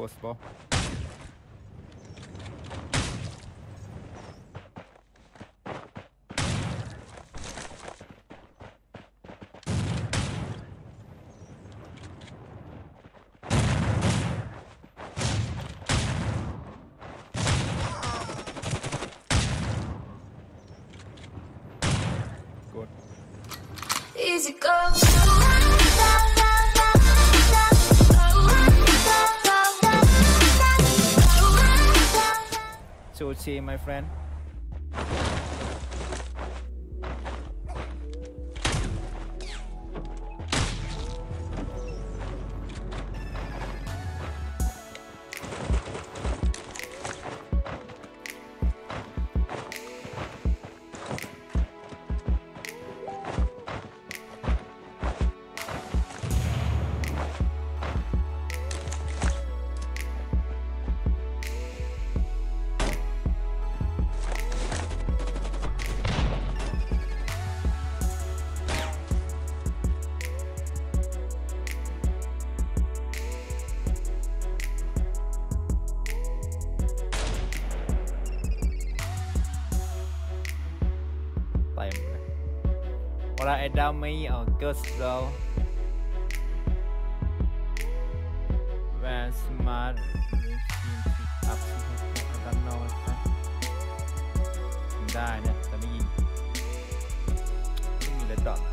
possible. Good. Easy go. Sushi, my friend. Morad Academy or Girls Girl và Smart up I don't know ได้เนี่ยแต่ไม่ยิงไม่มีเลยดอท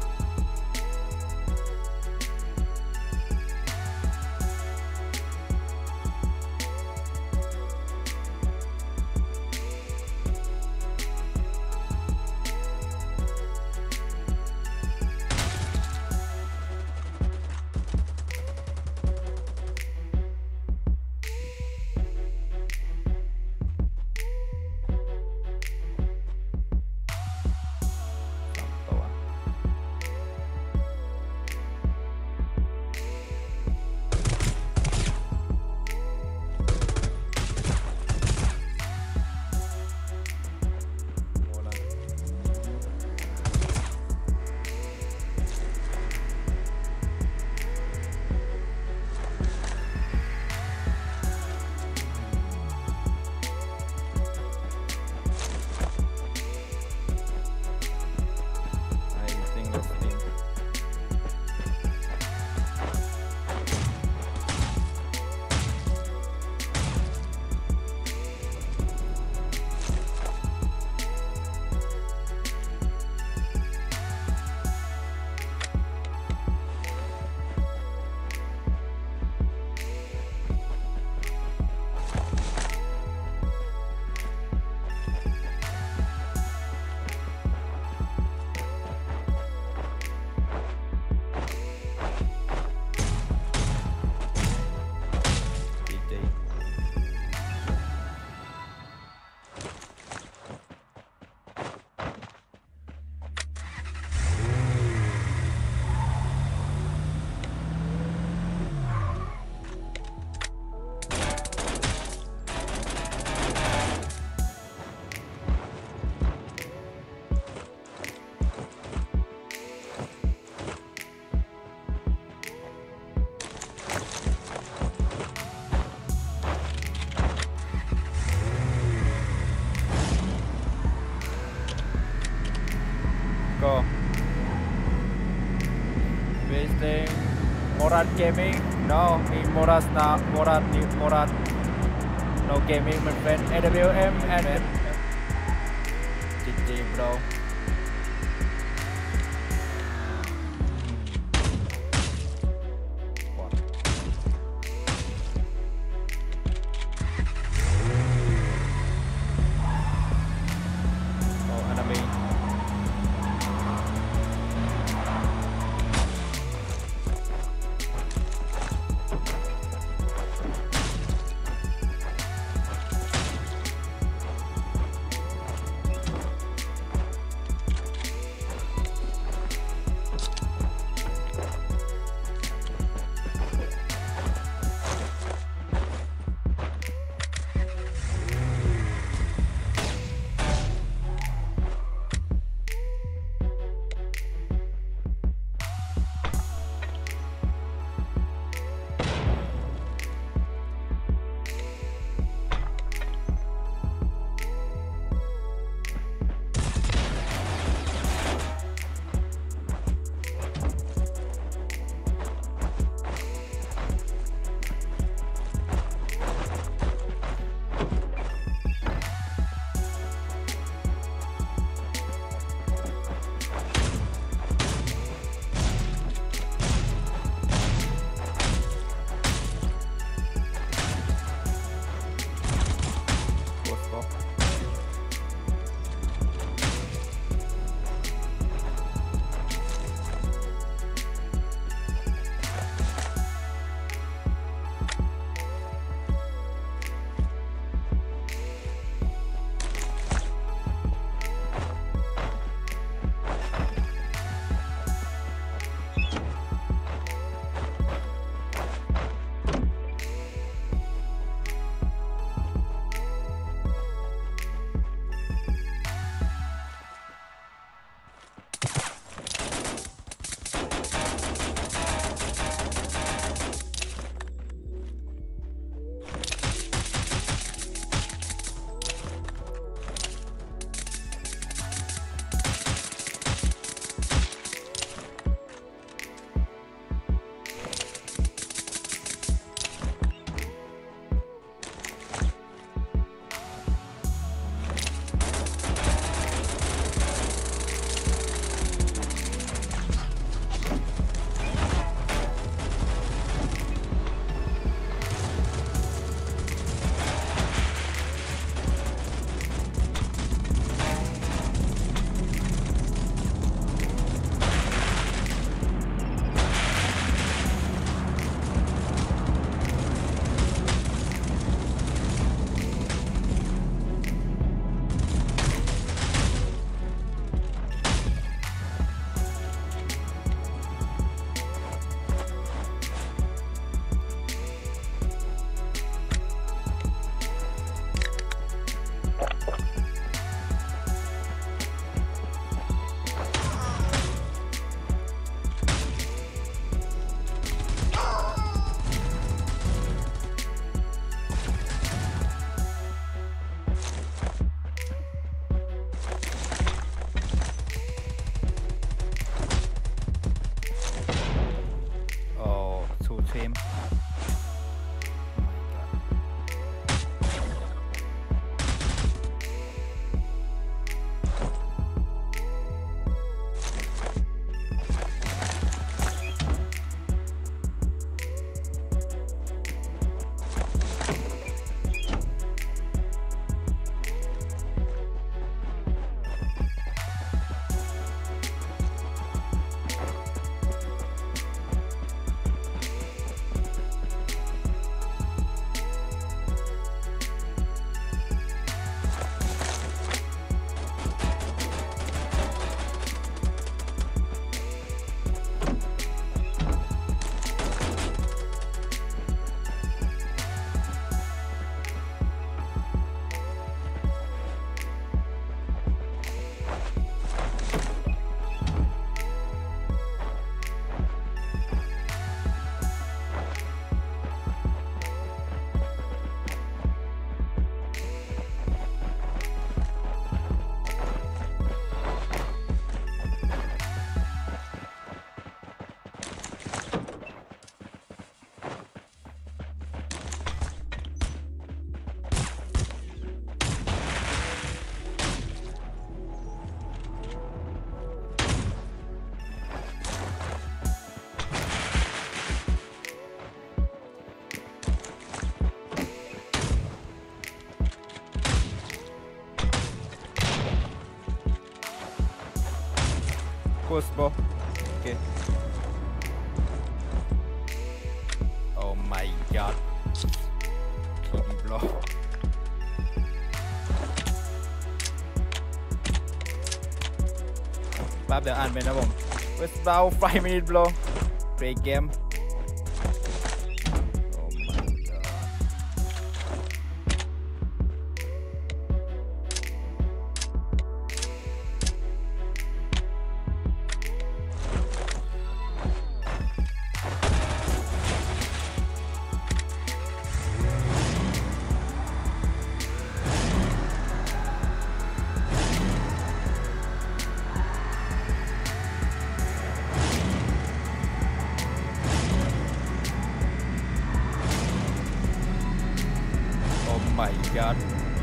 Go. Visiting Morad Gaming? No, me Morad's not. Morad. No gaming, my friend. AWM and GG, bro. Course, bro. Okay. Oh my god. GG, bro. แป๊บเดี๋ยวอ่านเป็นนะผม West about 5 minutes bro play game oh my god oh my god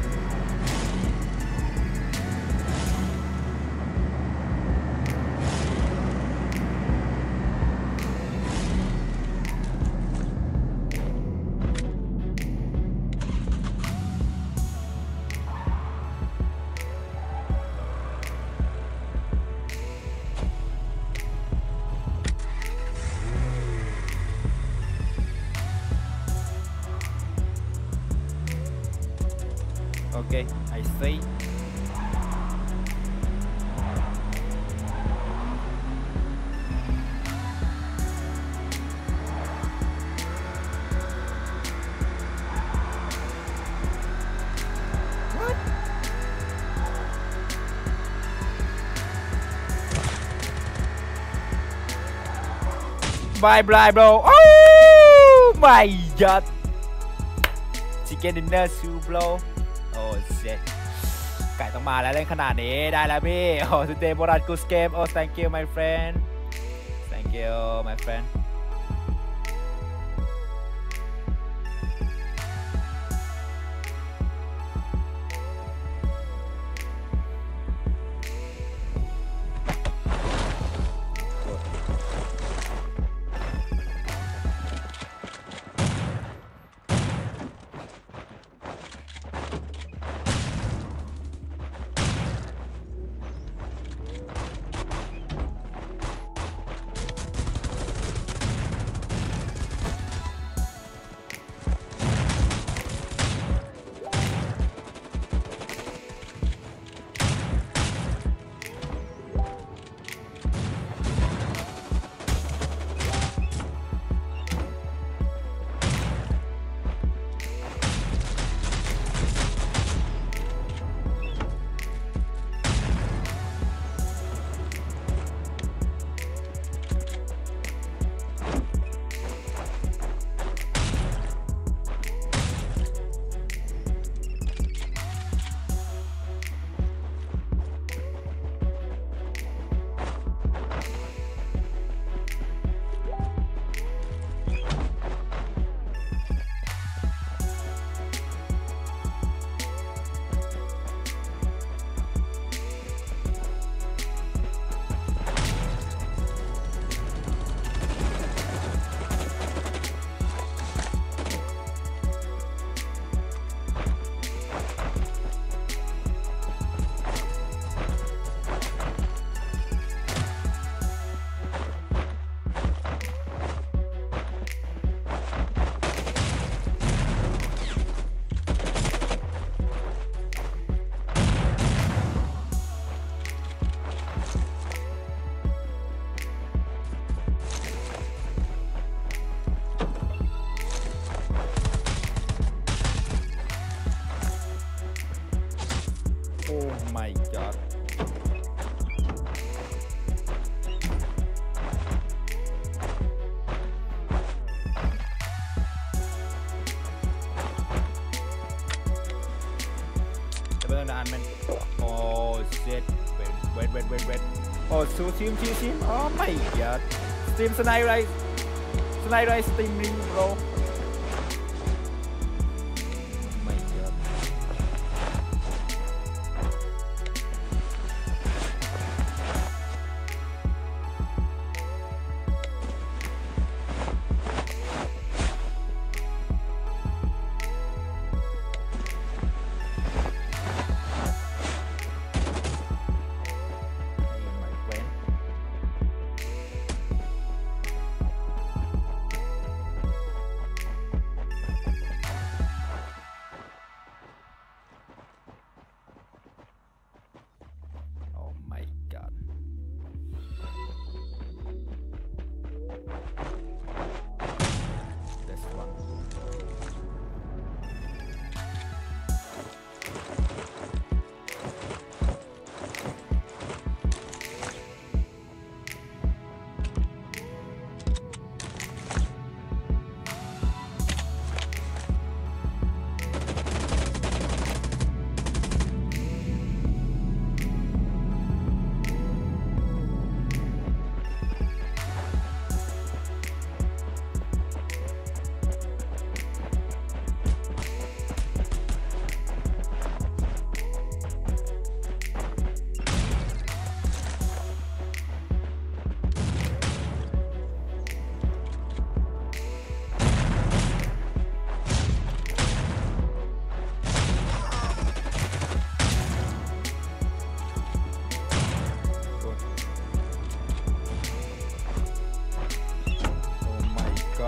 okay I see what bye bye bro oh my god chicken dinner soup broโอ้เซ็ตไก่ต้องมาแล้วเล่นขนาดนี้ได้แล้วพี่โอ้ today Morad good game oh thank you my friend thank you my friend oh my god จะเป็นนานมันโอ้เซ็ตเวทโอ้ซูทีมโอ้ my god สตรีมสไนไรสตรีมริงโบรmy god my friend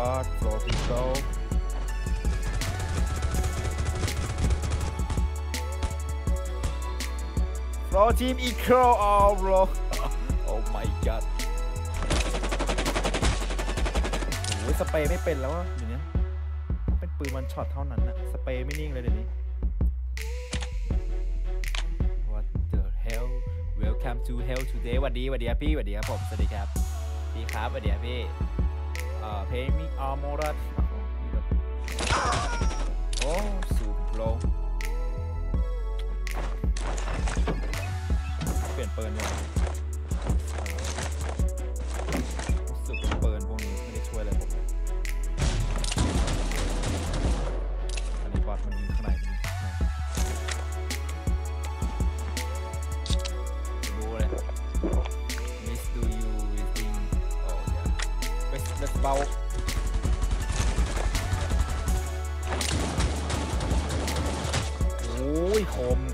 god floor people floor team equal all bro oh my god โอ้ยสเปรย์ไม่เป็นแล้วเดี๋ยวนี้เป็นปืนวันช็อตเท่านั้นนะสเปรย์ไม่นิ่งเลยเดี๋ยวนี้ What the hell Welcome to hell today วันดีครับพี่วันดีครับผมสวัสดีครับพี่ครับวันดีครับพี่เพลงมีโมรัสโอ้สูบโลเปลี่ยนปืนเลยรู้สึกปืนพวกนี้ไม่ได้ช่วยอะไรผมอันนี้บอทมันยิงข้างในรู้เลย Miss do you think oh yeah let's bow โอ้ยคม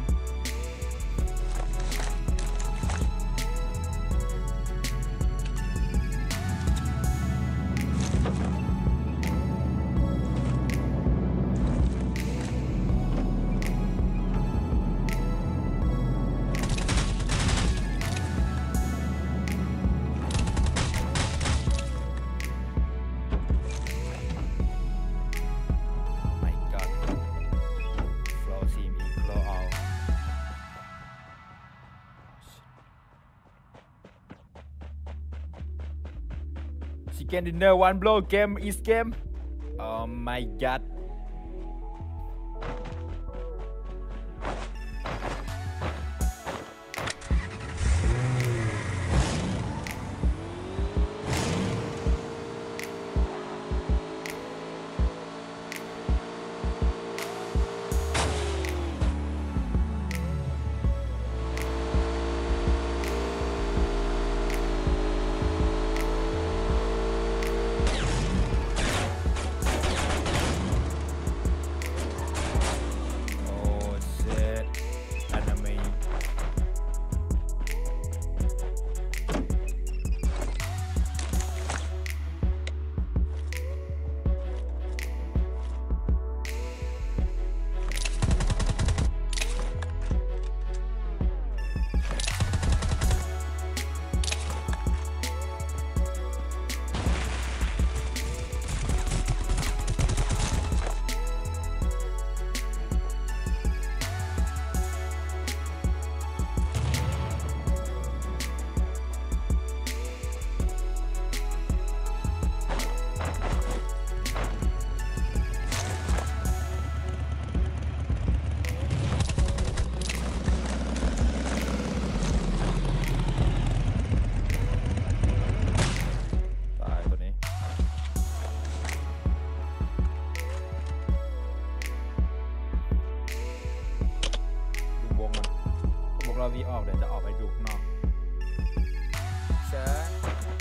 Chicken dinner one blow game is game oh my godเราวีออกเดี๋ยวจะออกไปดูข้างนอกเชิญ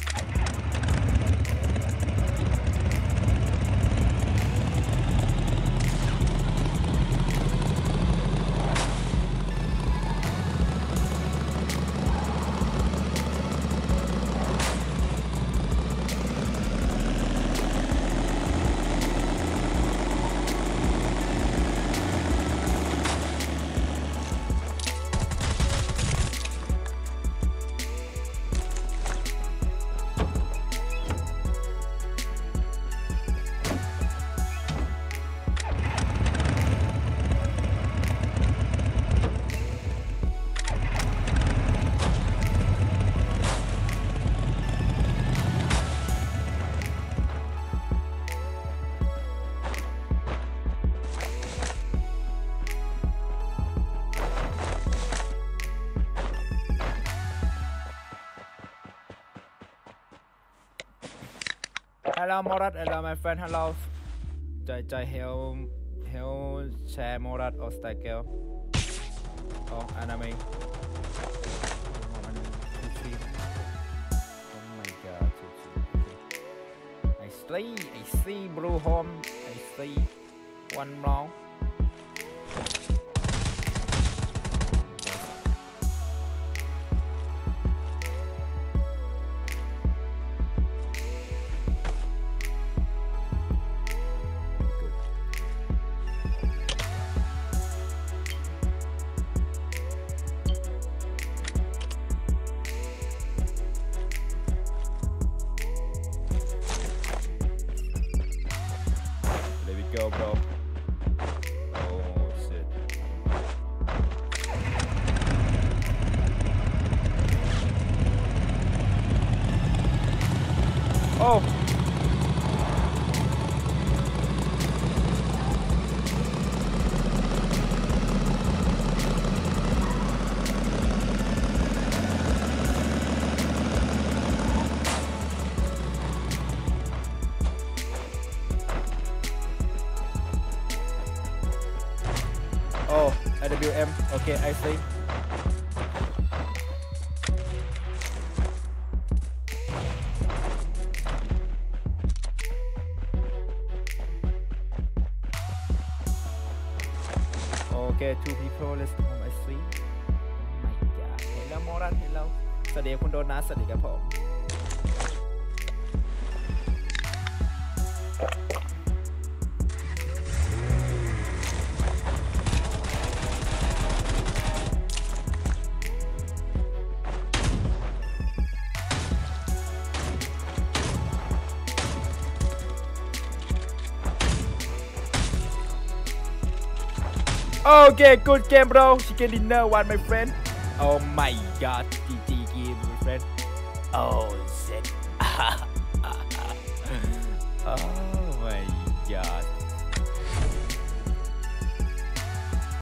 Hello Morad, hello my friend, hello. Jai help share Morad or Stagel. Oh, anime. Oh my god. I see blue home. I see one more. go, bro. Oh, shit. Oh. Oh, AWM. Okay, I see. Okay, 2 people. Let's go. I see. Oh my god. Hello, Morad. Hello. สวัสดีคุณโดนัทสวัสดีครับผม Okay, good game, bro. Chicken dinner, one, my friend. Oh my god, GG game, my friend. Oh shit. Oh my god.